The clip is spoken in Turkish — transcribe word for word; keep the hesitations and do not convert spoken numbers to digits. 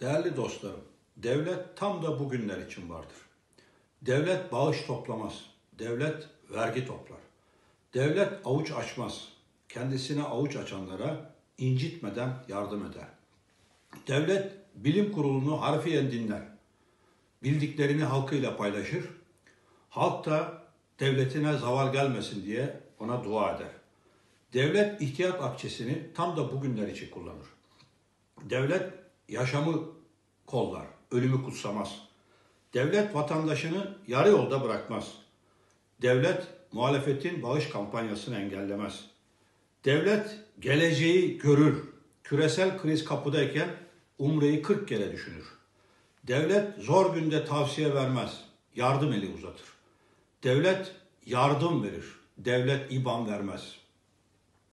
Değerli dostlarım, devlet tam da bugünler için vardır. Devlet bağış toplamaz, devlet vergi toplar. Devlet avuç açmaz, kendisine avuç açanlara incitmeden yardım eder. Devlet bilim kurulunu harfiyen dinler, bildiklerini halkıyla paylaşır, halk da devletine zaval gelmesin diye ona dua eder. Devlet ihtiyat akçesini tam da bugünler için kullanır. Devlet yaşamı kollar, ölümü kutsamaz. Devlet vatandaşını yarı yolda bırakmaz. Devlet muhalefetin bağış kampanyasını engellemez. Devlet geleceği görür. Küresel kriz kapıdayken umreyi kırk kere düşünür. Devlet zor günde tavsiye vermez, yardım eli uzatır. Devlet yardım verir, devlet İBAN vermez.